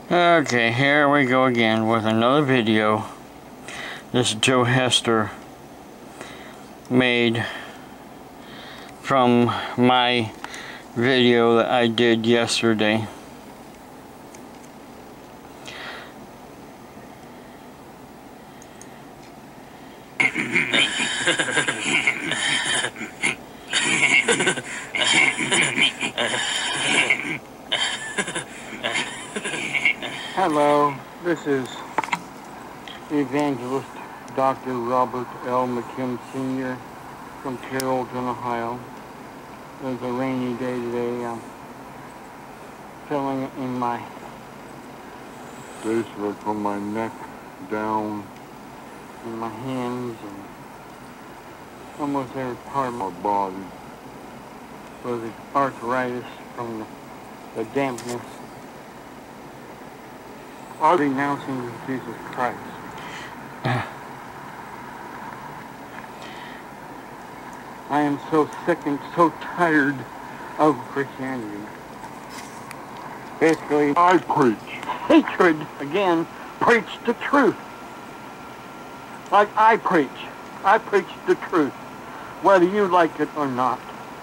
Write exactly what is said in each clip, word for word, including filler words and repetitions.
Okay, here we go again with another video. This is Joe Hester made from my video that I did yesterday. Hello, this is Evangelist Doctor Robert L. McKim Senior from Terrorism, Ohio. It's a rainy day today. I'm feeling it in my face, right from my neck down, in my hands, and almost every part of my body. So the arthritis from the, the dampness. I'm renouncing Jesus Christ. I am so sick and so tired of Christianity. Basically, I preach hatred again. Preach the truth. Like I preach. I preach the truth, whether you like it or not.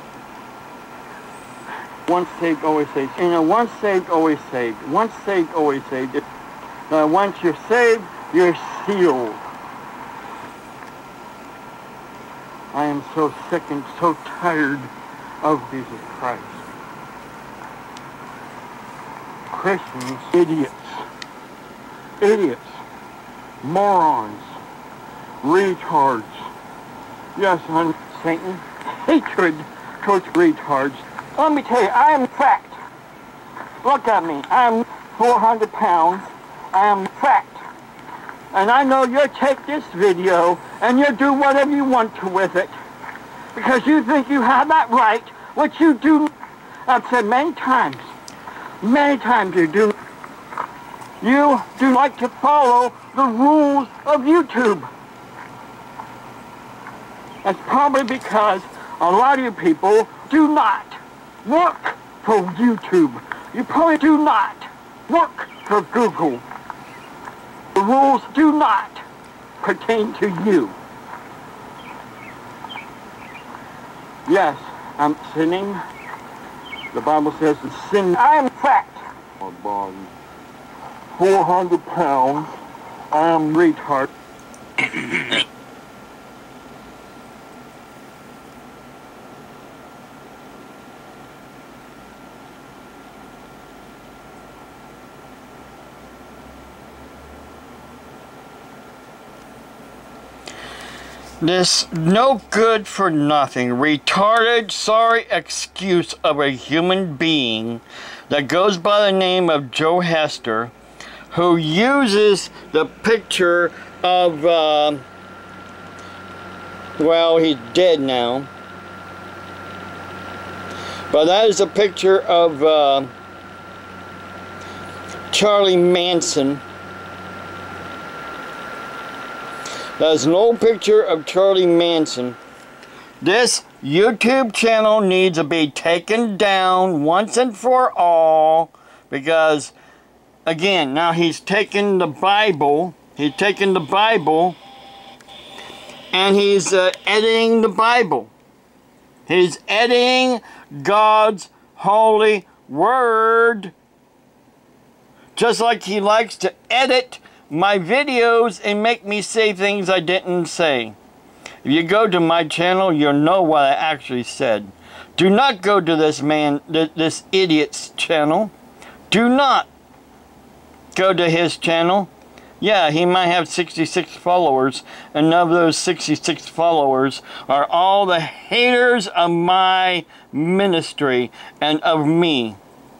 Once saved, always saved. You know, once saved, always saved. Once saved, always saved. Uh, once you're saved, you're sealed. I am so sick and so tired of Jesus Christ. Christians, idiots. Idiots. Morons. Retards. Yes, I'm Satan. Hatred towards retards. Let me tell you, I am fat. Look at me. I'm four hundred pounds. I am fat. And I know you'll take this video and you'll do whatever you want to with it. Because you think you have that right, which you do. I've said many times. Many times you do. You do like to follow the rules of YouTube. That's probably because a lot of you people do not work for YouTube. You probably do not work for Google. The rules do not pertain to you. Yes, I'm sinning. The Bible says to sin. I am fat. My body. four hundred pounds. I am retard. This no good for nothing, retarded, sorry excuse of a human being that goes by the name of Joe Hester, who uses the picture of, uh, well, he's dead now, but that is a picture of uh, Charles Manson. That's an old picture of Charles Manson. This YouTube channel needs to be taken down once and for all, because, again, now he's taken the Bible, he's taken the Bible, and he's uh, editing the Bible. He's editing God's holy word, just like he likes to edit my videos and make me say things I didn't say. If you go to my channel, you'll know what I actually said. Do not go to this man, this idiot's channel. Do not go to his channel. Yeah, he might have sixty-six followers, and of those sixty-six followers are all the haters of my ministry and of me.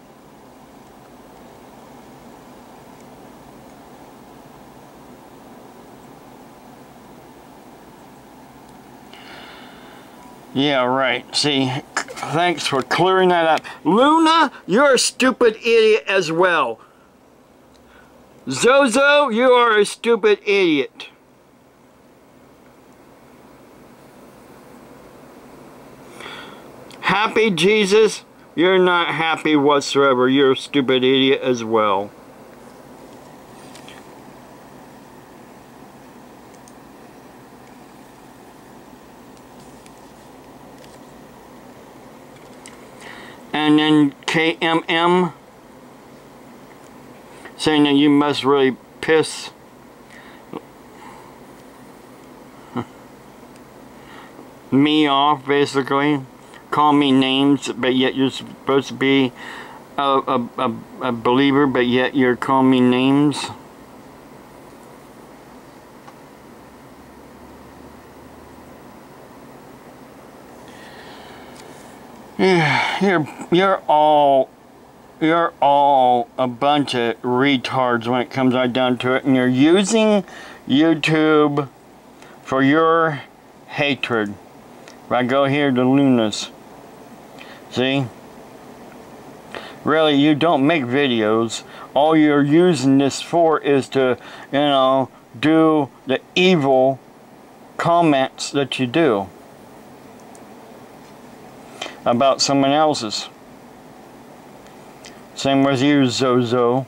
Yeah, right. See, thanks for clearing that up. Luna, you're a stupid idiot as well. Zozo, you are a stupid idiot. Happy Jesus, you're not happy whatsoever. You're a stupid idiot as well. And then K M M saying that you must really piss me off, basically. Call me names, but yet you're supposed to be a, a, a, a believer, but yet you're calling me names. Yeah, you're you're all you're all a bunch of retards when it comes right down to it, and you're using YouTube for your hatred. If I go here to Lunas, see? Really, you don't make videos. All you're using this for is to, you know, do the evil comments that you do about someone else's. Same with you, Zozo.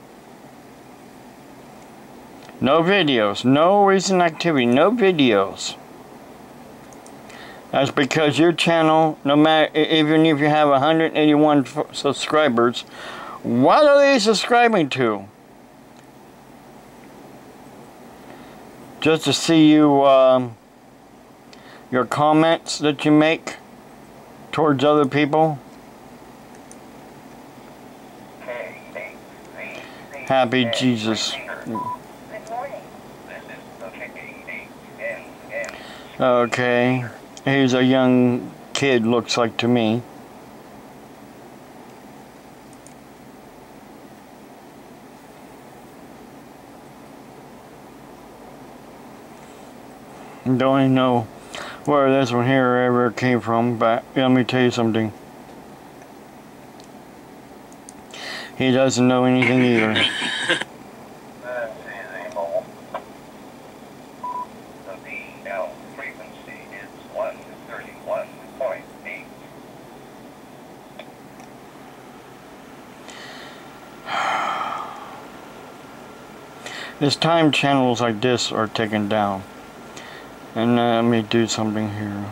No videos, no recent activity, no videos. That's because your channel, no matter, even if you have one hundred eighty-one subscribers, what are they subscribing to? Just to see you, um, your comments that you make towards other people? Happy Jesus. Okay. He's a young kid, looks like to me. Don't even know where this one here ever came from, but let me tell you something. He doesn't know anything either. It's time channels like this are taken down. And uh, let me do something here.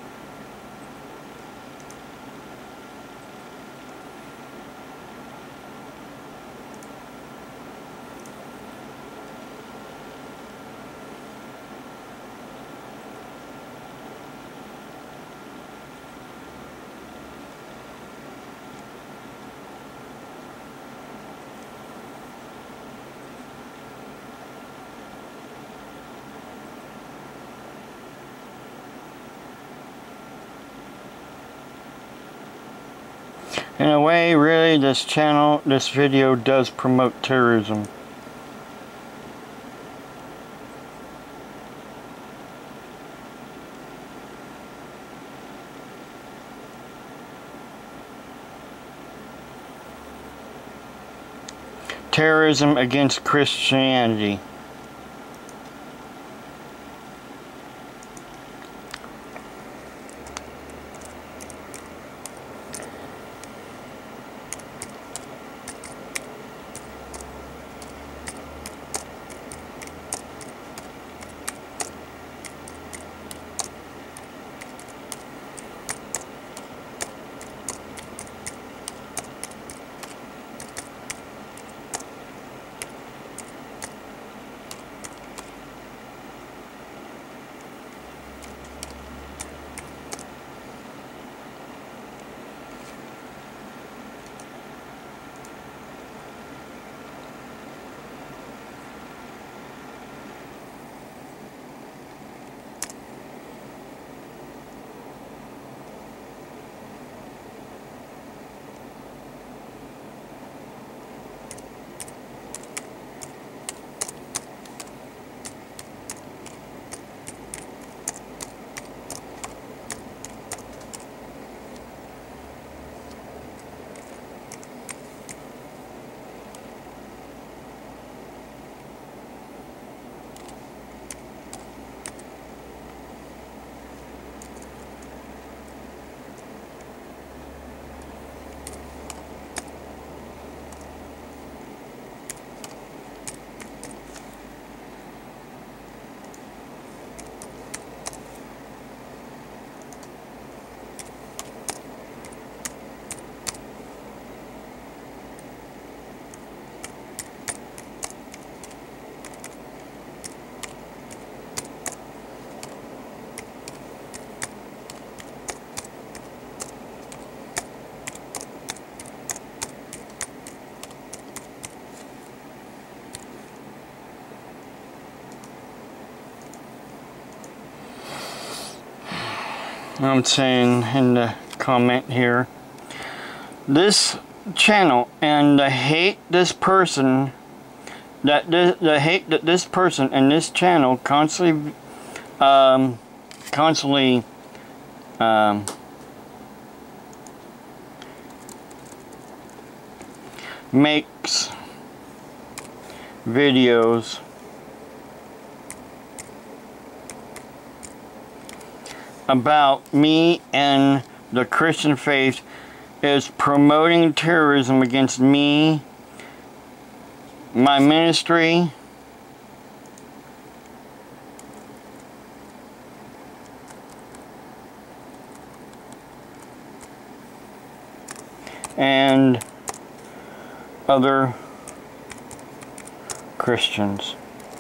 In a way, really, this channel, this video does promote terrorism. Terrorism against Christianity. I'm saying in the comment here, this channel and the hate this person, that this, the hate that this person and this channel constantly, um, constantly, um, makes videos about me and the Christian faith is promoting terrorism against me, my ministry, and other Christians.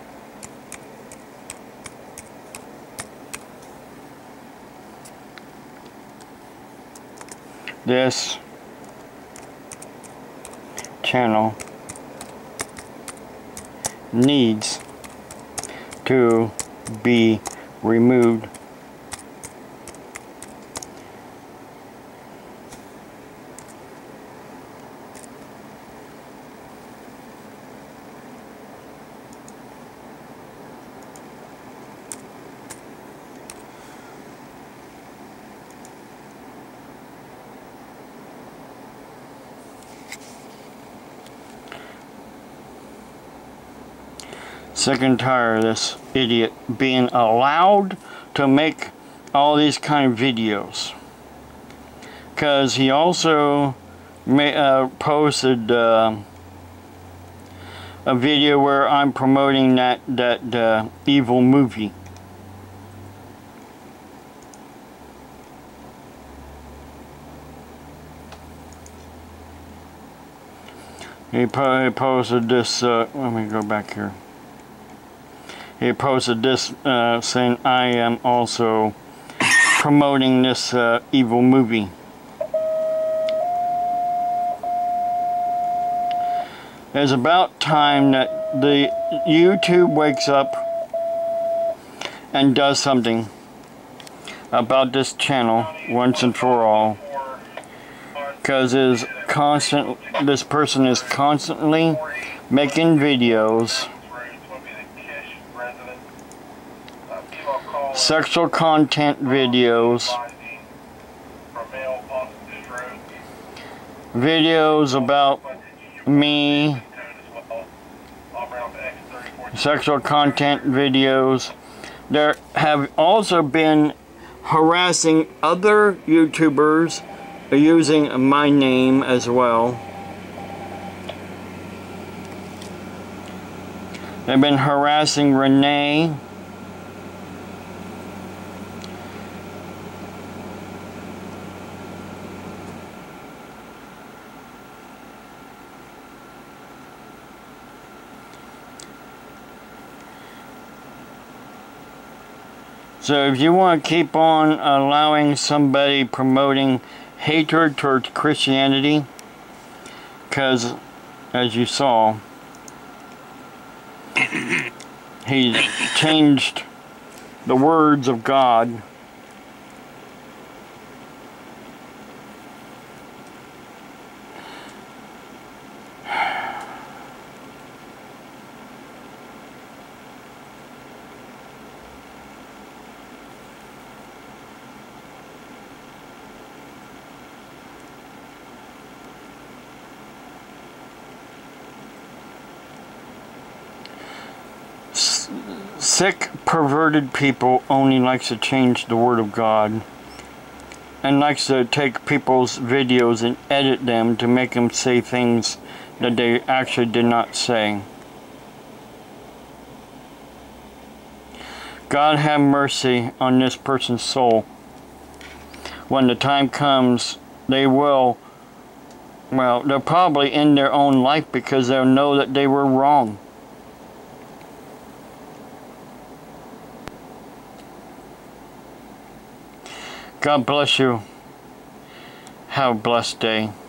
This channel needs to be removed. Sick and tired of this idiot being allowed to make all these kind of videos. Because he also may, uh, posted uh, a video where I'm promoting that, that uh, evil movie. He, po he posted this, uh, let me go back here. He posted this uh, saying I am also promoting this uh, evil movie. It's about time that the YouTube wakes up and does something about this channel once and for all, because is constant. This person is constantly making videos. Sexual content videos, videos about me, sexual content videos. There have also been harassing other YouTubers using my name as well. They've been harassing Renee. So if you want to keep on allowing somebody promoting hatred towards Christianity, because as you saw, he changed the words of God. Sick, perverted people only likes to change the Word of God and likes to take people's videos and edit them to make them say things that they actually did not say. God have mercy on this person's soul. When the time comes, they will, well, they'll probably end their own life because they'll know that they were wrong. God bless you. Have a blessed day.